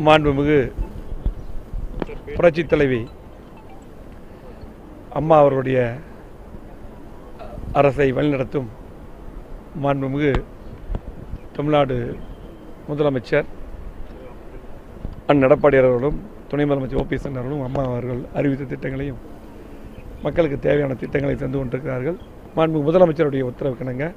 மாண்புமிகு புரட்சித் தலைவி அம்மா அவருடைய அரசை வழிநடத்தும் மாண்புமிகு தமிழ்நாடு முதலமைச்சர் எடப்பாடியார் அவர்களும் துணை முதலமைச்சர் ஓபிஎஸ் அவர்களும் அம்மா அவர்கள் அறிவித்த திட்டங்களையும் மக்களுக்கு தேவையான திட்டங்களை தந்து கொண்டிருக்கிறார்கள். மாண்புமிகு முதலமைச்சருடைய உத்தரவுக்கிணங்க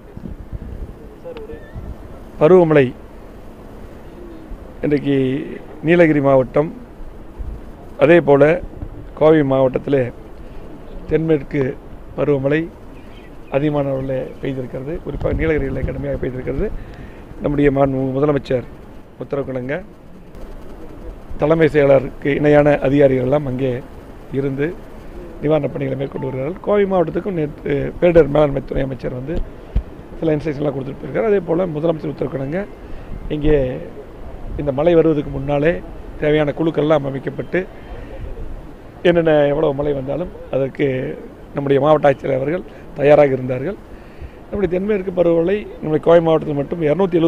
பருவமழை இன்றைக்கு நீலகிரி மாவட்டம் அதே போல் கோவை மாவட்டத்தில் தென்மேற்கு பருவமழை அதிகமான அளவில் பெய்திருக்கிறது. குறிப்பாக நீலகிரியில் கடுமையாக பெய்திருக்கிறது. நம்முடைய முதலமைச்சர் உத்தரவுக்கிணங்க தலைமை செயலருக்கு இணையான அதிகாரிகள் எல்லாம் அங்கே இருந்து நிவாரணப் பணிகளை மேற்கொண்டு வருகிறார்கள். கோவை மாவட்டத்துக்கும் நேற்று பேரிடர் மேலாண்மை துறை அமைச்சர் வந்து சில இன்ஸ்ட்ரக்ஷன்லாம் கொடுத்துட்டு போயிருக்கார். அதே போல் முதலமைச்சர் உத்தரவுக்கிணங்க இங்கே இந்த மழை வருவதற்கு முன்னாலே தேவையான குழுக்கள்லாம் அமைக்கப்பட்டு என்னென்ன எவ்வளோ மழை வந்தாலும் அதற்கு நம்முடைய மாவட்ட ஆட்சியர் அவர்கள் தயாராக இருந்தார்கள். நம்முடைய தென்மேற்கு பருவமழை நம்முடைய கோவை மாவட்டத்தில் மட்டும்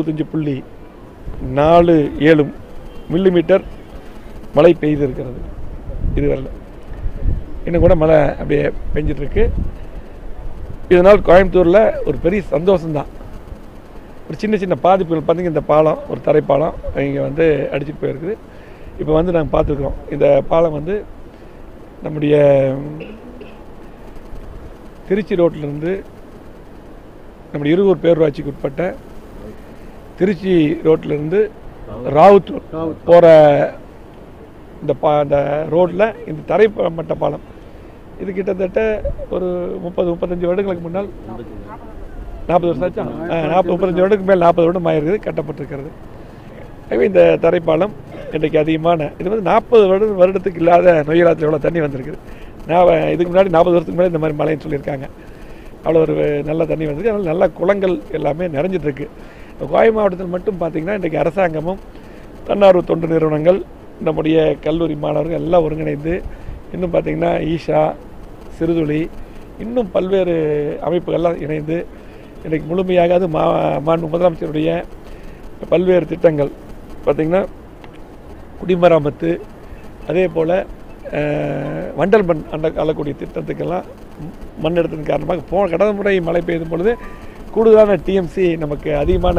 275.47 மில்லிமீட்டர் மழை பெய்திருக்கிறது. இதுவரை இன்னும் கூட மழை அப்படியே பெஞ்சிட்ருக்கு. இதனால் கோயம்புத்தூரில் ஒரு பெரிய சந்தோஷம்தான். ஒரு சின்ன சின்ன பாதிப்புகள் பார்த்திங்க, இந்த பாலம் ஒரு தரைப்பாலம் இங்கே வந்து அடிச்சுட்டு போயிருக்குது. இப்போ வந்து நாங்கள் பார்த்துருக்குறோம். இந்த பாலம் வந்து நம்முடைய திருச்சி ரோட்டிலிருந்து நம்முடைய இருகூர் பேரூராட்சிக்கு உட்பட்ட திருச்சி ரோட்டிலிருந்து ராவுத்தூர் போகிற இந்த ரோட்டில் இந்த தரைமட்ட பாலம் இது கிட்டத்தட்ட ஒரு 30-35 வருடங்களுக்கு முன்னால் 40 வருஷம் ஆச்சா 35 வருடத்துக்கு மேல் 40 வருடம் ஆயிருக்குது கட்டப்பட்டிருக்கிறது. எனவே இந்த தரைப்பாலம் இன்றைக்கு அதிகமான இது வந்து 40 வருடத்துக்கு இல்லாத நொய்யலாத்தில் எவ்வளோ தண்ணி வந்திருக்குது. இதுக்கு முன்னாடி 40 வருஷத்துக்கு மேலே இந்த மாதிரி மழைன்னு சொல்லியிருக்காங்க. அவ்வளோ ஒரு நல்ல தண்ணி வந்திருக்கு. அதனால் நல்ல குளங்கள் எல்லாமே நிறைஞ்சிட்ருக்கு. கோவை மாவட்டத்தில் மட்டும் பார்த்திங்கன்னா இன்றைக்கு அரசாங்கமும் தன்னார்வ தொண்டு நிறுவனங்கள் நம்முடைய கல்லூரி மாணவர்கள் எல்லாம் ஒருங்கிணைந்து இன்னும் பார்த்திங்கன்னா ஈஷா சிறுதுளி இன்னும் பல்வேறு அமைப்புகள்லாம் இணைந்து இன்றைக்கு முழுமையாக அது மாண்பு முதலமைச்சருடைய பல்வேறு திட்டங்கள் பார்த்திங்கன்னா குடிமராமத்து அதே போல் வண்டல் மண் அள்ளக்கூடிய திட்டத்துக்கெல்லாம் மண் எடுத்ததன் காரணமாக கடந்த முறை மழை பெய்யும் பொழுது கூடுதலான டிஎம்சி நமக்கு அதிகமான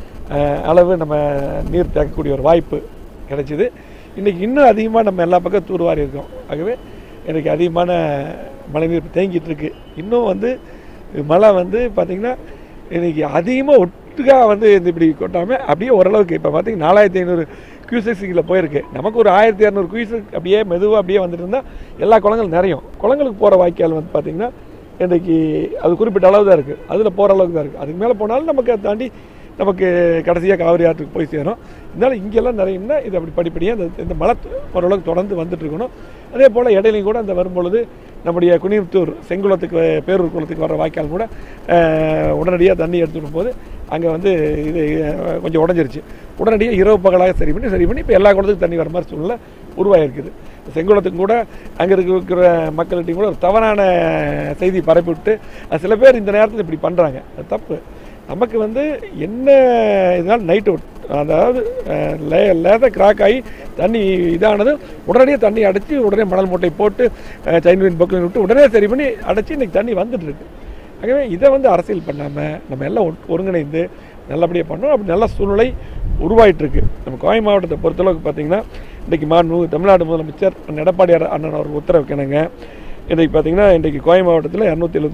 அளவு நம்ம நீர் தேக்கக்கூடிய ஒரு வாய்ப்பு கிடைச்சிது. இன்றைக்கி இன்னும் அதிகமாக நம்ம எல்லா பக்கம் தூர்வாரி இருக்கோம். ஆகவே இன்றைக்கி அதிகமான மழைநீர் தேங்கிட்டு இருக்கு. இன்னும் வந்து மழை வந்து பார்த்திங்கன்னா இன்றைக்கி அதிகமாக ஒட்டுக்காக வந்து இந்த இப்படி கொட்டாமல் அப்படியே ஓரளவுக்கு இப்போ பார்த்திங்கன்னா 4500 கியூசெக்ஸில் போயிருக்கு. நமக்கு ஒரு 1200 கியூசெக் அப்படியே மெதுவாக அப்படியே வந்துட்டு இருந்தால் எல்லா குளங்களும் நிறையும். குளங்களுக்கு போகிற வாய்க்கால் வந்து பார்த்திங்கன்னா இன்றைக்கி அது குறிப்பிட்ட அளவு தான் இருக்குது. அதில் போகிற அளவுக்கு தான் இருக்குது. அதுக்கு மேலே போனாலும் நமக்கு அதை தாண்டி நமக்கு கடைசியாக காவிரி ஆற்றுக்கு போய் சேரும். இருந்தாலும் இங்கெல்லாம் நிறையும்னா இது அப்படி படிப்படியாக இந்த மழை ஓரளவுக்கு தொடர்ந்து வந்துட்டுருக்கணும். அதே போல் இடையிலையும் கூட அந்த வரும்பொழுது நம்முடைய குனியத்தூர் செங்குளத்துக்கு பேரூர் குளத்துக்கு வர வாய்க்கால் கூட உடனடியாக தண்ணி எடுத்துடும் போது அங்கே வந்து இது கொஞ்சம் உடஞ்சிருச்சு. உடனடியாக இரவு பகலாக சரி பண்ணி இப்போ எல்லா குளத்துக்கும் தண்ணி வர மாதிரி சூழ்நிலை உருவாகிருக்குது. செங்குளத்துக்கு கூட அங்கே இருக்கிற மக்கள்கிட்டையும் கூட ஒரு தவறான செய்தி பரப்பி விட்டு சில பேர் இந்த நேரத்தில் இப்படி பண்ணுறாங்க. அது தப்பு. நமக்கு வந்து என்ன இதனால் நைட் அவுட் அதாவது லேசாக கிராக் ஆகி தண்ணி இதானது உடனடியாக தண்ணி அடைச்சி உடனே மணல் மூட்டை போட்டு சைன்வீன் பொக்லின் விட்டு உடனே சரி பண்ணி அடைச்சி இன்றைக்கி தண்ணி வந்துட்டுருக்கு. ஆகவே இதை வந்து அரசியல் பண்ணாமல் நம்ம எல்லாம் ஒருங்கிணைந்து நல்லபடியாக பண்ணோம். அப்படி நல்ல சூழ்நிலை உருவாயிட்டிருக்கு. நம்ம கோவை மாவட்டத்தை பொறுத்தளவுக்கு பார்த்திங்கன்னா இன்றைக்கி தமிழ்நாடு முதலமைச்சர் எடப்பாடியார் அண்ணன் அவர்கள் உத்தரவுக்கிணங்க இன்றைக்கு பார்த்திங்கன்னா இன்றைக்கு கோவை மாவட்டத்தில்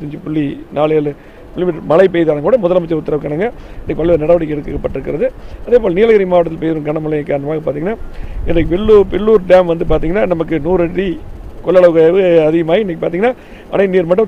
275.47 மில்லிமீட்டர் மழை பெய்தாலும் கூட முதலமைச்சர் உத்தரவுக்கிணங்க இன்றைக்கு பல்வேறு நடவடிக்கை எடுக்கப்பட்டிருக்கிறது. அதே போல் நீலகிரி மாவட்டத்தில் பெய்யும் கனமழை காரணமாக பார்த்திங்கன்னா இன்றைக்கு பில்லூர் டேம் வந்து பார்த்திங்கன்னா நமக்கு 100 அடி கொள்ளளவு அதிகமாகி இன்றைக்கி பார்த்திங்கன்னா அணை நீர் மட்டம்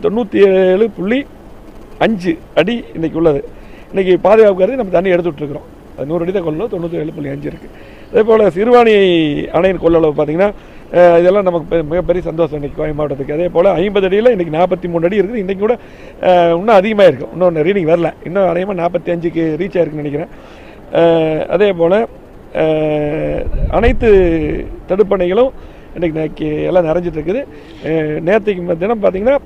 97.5 அடி இன்றைக்கி உள்ளது. இன்றைக்கி பாதுகாப்புக்காக நம்ம தண்ணி எடுத்துகிட்ருக்குறோம். அது 100 அடி தான் கொள்ளளவு 97.5 இருக்குது. அதே போல் சிறுவாணி அணையின் கொள்ளளவு பார்த்திங்கன்னா இதெல்லாம் நமக்கு மிகப்பெரிய சந்தோஷம் இன்றைக்கி கோவை மாவட்டத்துக்கு. அதே போல் 50 அடியில் இன்றைக்கி 43 அடி இருக்குது. இன்றைக்கி கூட இன்னும் அதிகமாக இருக்கும். இன்னொன்று ரீடிங் வரல. இன்னும் அதிகமாக 45க்கு ரீச் ஆகிருக்குன்னு நினைக்கிறேன். அதே போல் அனைத்து தடுப்பணைகளும் இன்றைக்கி எல்லாம் நிறைஞ்சிட்டு இருக்குது. நேற்றுக்கு தினம் பார்த்திங்கன்னா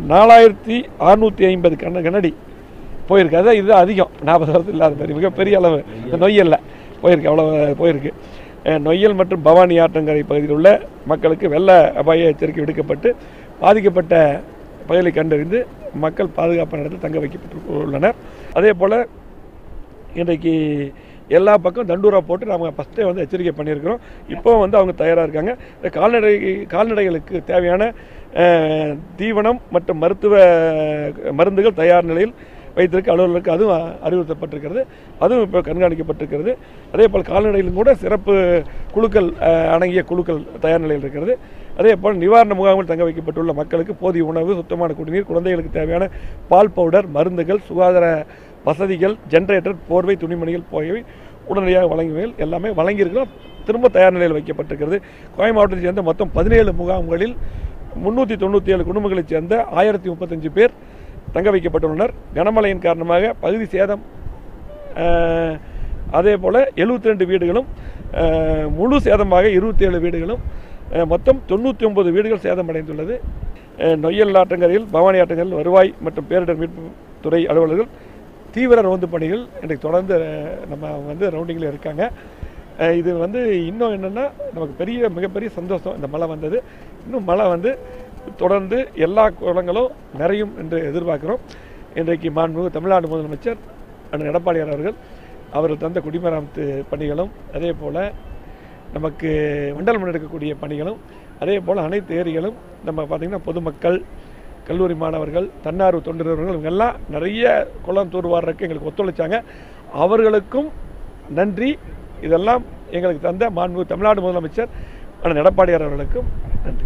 4650 கனஅடி போயிருக்கு. அதான் இது அதிகம் 40 வருஷம் இல்லாத மாதிரி மிகப்பெரிய அளவு இந்த நொய்யல்ல போயிருக்கு. அவ்வளோ போயிருக்கு. நொய்யல் மற்றும் பவானி ஆற்றங்கரை பகுதியில் உள்ள மக்களுக்கு வெள்ள அபாய எச்சரிக்கை விடுக்கப்பட்டு பாதிக்கப்பட்ட பகுதிகளை கண்டறிந்து மக்கள் பாதுகாப்பான இடத்தில் தங்க வைக்கப்பட்டுள்ளனர். அதே போல் இன்றைக்கு எல்லா பக்கம் தண்டூரா போட்டு நாங்கள் ஃபஸ்ட்டே வந்து எச்சரிக்கை பண்ணியிருக்கிறோம். இப்போ வந்து அவங்க தயாராக இருக்காங்க. கால்நடைகளுக்கு தேவையான தீவனம் மற்றும் மருத்துவ மருந்துகள் தயார் நிலையில் வைத்திருக்க அலுவலர்களுக்கு அதுவும் அறிவுறுத்தப்பட்டிருக்கிறது. அதுவும் இப்போ கண்காணிக்கப்பட்டிருக்கிறது. அதே போல் கால்நடைகளும் கூட சிறப்பு குழுக்கள் அடங்கிய குழுக்கள் தயார் நிலையில் இருக்கிறது. அதே போல் நிவாரண முகாமில் தங்க வைக்கப்பட்டுள்ள மக்களுக்கு போதிய உணவு, சுத்தமான குடிநீர், குழந்தைகளுக்கு தேவையான பால் பவுடர், மருந்துகள், சுகாதார வசதிகள், ஜென்ரேட்டர், போர்வை, துணிமணிகள் போயவை உடனடியாக வழங்குவதில் எல்லாமே வழங்கியிருக்கிறோம். திரும்ப தயார் நிலையில் வைக்கப்பட்டிருக்கிறது. கோவை மாவட்டத்தைச் சேர்ந்த மொத்தம் 17 முகாம்களில் 397 குடும்பங்களைச் சேர்ந்த 1035 பேர் தங்க வைக்கப்பட்டுள்ளனர். கனமழையின் காரணமாக பகுதி சேதம், அதே போல் 72 வீடுகளும் முழு சேதமாக 27 வீடுகளும் மொத்தம் 99 வீடுகள் சேதமடைந்துள்ளது. நொய்யல் ஆற்றங்கரையில், பவானி ஆற்றங்கரையில் வருவாய் மற்றும் பேரிடர் மீட்பு துறை அலுவலர்கள் தீவிர ரோந்து பணிகள் இன்றைக்கு தொடர்ந்து நம்ம வந்து ரவுண்டிங்கில் இருக்காங்க. இது வந்து இன்னும் என்னென்னா நமக்கு மிகப்பெரிய சந்தோஷம். இந்த மழை வந்தது, இன்னும் மழை வந்து தொடர்ந்து எல்லா குளங்களும் நிறையும் என்று எதிர்பார்க்குறோம். இன்றைக்கு மாண்புமிகு தமிழ்நாடு முதலமைச்சர் அண்ணன் எடப்பாடியார் அவர்கள் தந்த குடிமராமத்து பணிகளும், அதே போல் நமக்கு மண்டல் முன்னெடுக்கக்கூடிய பணிகளும், அதே போல் அனைத்து ஏரிகளும் நம்ம பார்த்திங்கன்னா பொதுமக்கள், கல்லூரி மாணவர்கள், தன்னார்வ தொண்டர்கள் இவங்கெல்லாம் நிறைய குளம் தூர்வாடுறதுக்கு எங்களுக்கு ஒத்துழைச்சாங்க. அவர்களுக்கும் நன்றி. இதெல்லாம் எங்களுக்கு தந்த மாண்புமிகு தமிழ்நாடு முதலமைச்சர் அண்ணன் எடப்பாடியார் அவர்களுக்கும் நன்றி.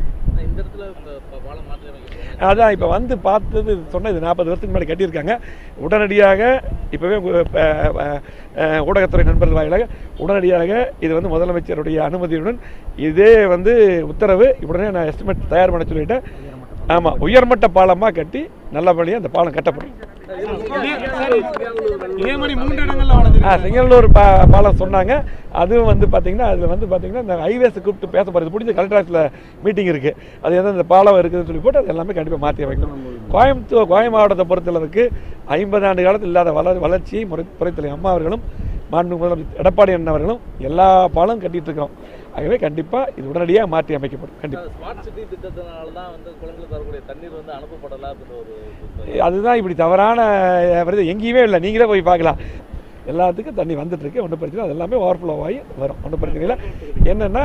அதான் இப்போ வந்து பார்த்தது சொன்ன இது 40 வருஷத்துக்கு முன்னாடி கட்டியிருக்காங்க. உடனடியாக இப்போவே ஊடகத்துறை நண்பர்கள் வாயிலாக உடனடியாக இது வந்து முதலமைச்சருடைய அனுமதியுடன் இதே வந்து உத்தரவு உடனே நான் எஸ்டிமேட் தயார் பண்ண சொல்லிட்டேன். ஆமாம், உயர்மட்ட பாலமாக கட்டி நல்லபடியாக அந்த பாலம் கட்டப்படும். செங்கல்லூர் பாலம் சொன்னாங்க. அதுவும் வந்து பார்த்தீங்கன்னா அதில் வந்து பார்த்தீங்கன்னா இந்த ஹைவேஸை கூப்பிட்டு பேச போகிறது முடிஞ்ச கலெக்டர் ஆஃபீஸில் மீட்டிங் இருக்குது. அது எந்த இந்த பாலம் இருக்குதுன்னு சொல்லி போட்டு அது எல்லாமே கண்டிப்பாக மாற்றி வைக்கணும். கோவை மாவட்டத்தை பொறுத்தளவுக்கு 50 ஆண்டு காலத்தில் இல்லாத வளர்ச்சியை புரட்சித்தலைவர் அம்மா அவர்களும் மாண்புமிகு முதலமைச்சர் எடப்பாடி அண்ணன் அவர்களும் எல்லா பாலம் கட்டிட்டு இருக்கிறோம். ஆகவே கண்டிப்பாக இது உடனடியாக மாற்றி அமைக்கப்படும். கண்டிப்பாக அதுதான் இப்படி தவறான எங்கேயுமே இல்லை. நீங்களே போய் பார்க்கலாம், எல்லாத்துக்கும் தண்ணி வந்துட்டுருக்கு. ஒன்றும் பிரச்சனை, அது எல்லாமே ஓவர்ஃப்ளோ ஆகி வரும். ஒன்றும் பிரச்சனை இல்லை. என்னென்னா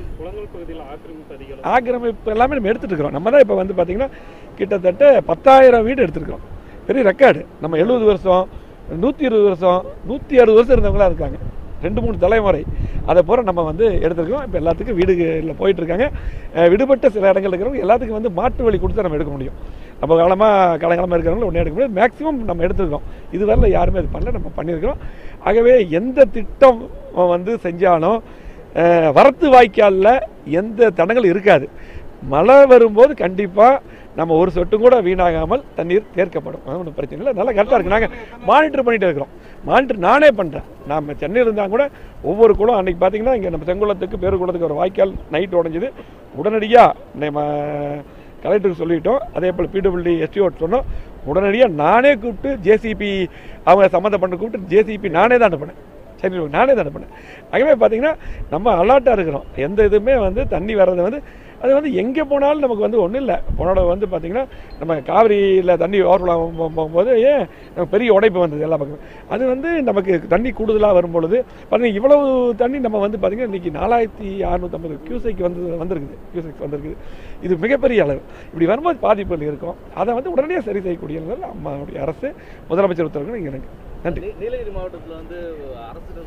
ஆக்கிரமிப்பு எல்லாமே நம்ம எடுத்துகிட்டு இருக்கிறோம். நம்ம தான் இப்போ வந்து பார்த்திங்கன்னா கிட்டத்தட்ட 10,000 வீடு எடுத்துருக்கிறோம். பெரிய ரெக்கார்டு. நம்ம 70 வருஷம், 120 வருஷம், 160 வருஷம் இருந்தவங்களாம் இருக்காங்க. 2-3 தலைமுறை அதை போல் நம்ம வந்து எடுத்துருக்கோம். இப்போ எல்லாத்துக்கும் வீடுகளில் போயிட்டுருக்காங்க. விடுபட்ட சில இடங்கள் இருக்கிறவங்க எல்லாத்துக்கும் வந்து மாற்று வழி கொடுத்து நம்ம எடுக்க முடியும். நம்ம காலங்காலமாக இருக்கிறவங்களும் ஒன்றே எடுக்க முடியாது. மேக்ஸிமம் நம்ம எடுத்துருக்கோம். இதுவரையில் யாருமே அது பண்ணல, நம்ம பண்ணியிருக்கிறோம். ஆகவே எந்த திட்டம் வந்து செஞ்சாலும் வரத்து வாய்க்காலில் எந்த தடங்கள் இருக்காது. மழை வரும்போது கண்டிப்பாக நம்ம ஒரு சொட்டும் கூட வீணாகாமல் தண்ணீர் தேர்க்கப்படும். ஒன்றும் பிரச்சனை இல்லை, நல்லா கரெக்டாக இருக்குது. நாங்கள் மானிட்டர் பண்ணிகிட்டு இருக்கிறோம். மானிட்டர் நானே பண்ணுறேன். நம்ம சென்னையில் இருந்தால் கூட ஒவ்வொரு குளம் அன்றைக்கி பார்த்திங்கன்னா இங்கே நம்ம செங்குளத்துக்கு பேருக்குளத்துக்கு ஒரு வாய்க்கால் நைட் உடஞ்சிது. உடனடியாக நம்ம கலெக்டருக்கு சொல்லிட்டோம். அதே போல் பிடபிள்யூடி எஸ்டிஓட் சொன்னோம். உடனடியாக நானே கூப்பிட்டு ஜேசிபி அவங்க சம்மந்தப்பட்ட கூப்பிட்டு ஜேசிபி நானே தான் அனுப்பினேன். சரி, நானே தான் அனுப்பினேன். ஆகவே பார்த்திங்கன்னா நம்ம அலர்ட்டாக இருக்கிறோம். எந்த இதுவுமே வந்து தண்ணி வர்றது வந்து அது வந்து எங்கே போனாலும் நமக்கு வந்து ஒன்றும் இல்லை. போனோட வந்து பார்த்திங்கன்னா நம்ம காவிரியில் தண்ணி ஓவர்ஃப்ளோ போகும்போது நமக்கு பெரிய உடைப்பு வந்தது எல்லா பக்கமும். அது வந்து நமக்கு தண்ணி கூடுதலாக வரும்பொழுது பார்த்திங்கன்னா இவ்வளவு தண்ணி நம்ம வந்து பார்த்திங்கன்னா இன்றைக்கி 4650 கியூசெக் வந்திருக்குது. இது மிகப்பெரிய அளவு. இப்படி வரும்போது பாதிப்புகள் இருக்கும். அதை வந்து உடனடியாக சரி செய்யக்கூடிய அம்மாவுடைய அரசு முதலமைச்சர் உத்தரவுகள் இங்கே எனக்கு நன்றி. நீலகிரி மாவட்டத்தில் வந்து அரசு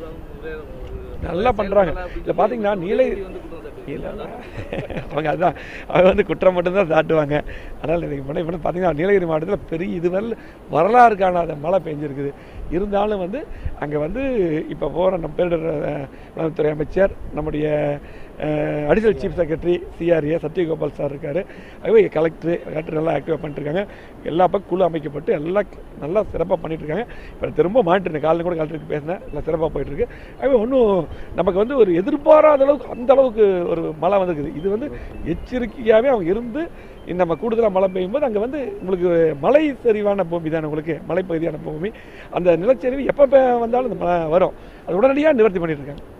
நல்லா பண்ணுறாங்க. இல்லை பார்த்தீங்கன்னா நீலகிரி இல்லை அவங்க அதுதான் அவங்க வந்து குற்றம் மட்டும்தான் சாட்டுவாங்க. அதனால் இன்றைக்கி இப்போ பார்த்தீங்கன்னா நீலகிரி மாவட்டத்தில் பெரிய இதுவரை வரலாறு காணாத மழை பெஞ்சிருக்குது. இருந்தாலும் வந்து அங்கே வந்து இப்போ போகிற நம்ம பேரிடர் துறை அமைச்சர், நம்முடைய additional chief secretary CRA Sathyagopal sir இருக்கார். ஆகவே கலெக்டர் நல்லா ஆக்டிவாக பண்ணிட்டுருக்காங்க. எல்லா பக்கம் குழு அமைக்கப்பட்டு எல்லாம் நல்லா சிறப்பாக பண்ணிகிட்ருக்காங்க. இப்போ திரும்ப மானிட்டர் காலையில் கூட கலெக்டருக்கு பேசினேன். எல்லாம் சிறப்பாக போயிட்டுருக்கு. ஆகவே ஒன்றும் நமக்கு வந்து ஒரு எதிர்பாராத அளவுக்கு அந்த அளவுக்கு ஒரு மழை வந்துருக்குது. இது வந்து எச்சரிக்கையாகவே அவங்க இருந்து நம்ம கூடுதலாக மழை பெய்யும்போது அங்கே வந்து உங்களுக்கு மலை சரிவான பூமி தான், உங்களுக்கு மலைப்பகுதியான பூமி. அந்த நிலச்சரிவு எப்போ வந்தாலும் அந்த மழை வரும். அது உடனடியாக நிவர்த்தி பண்ணிட்டு இருக்காங்க.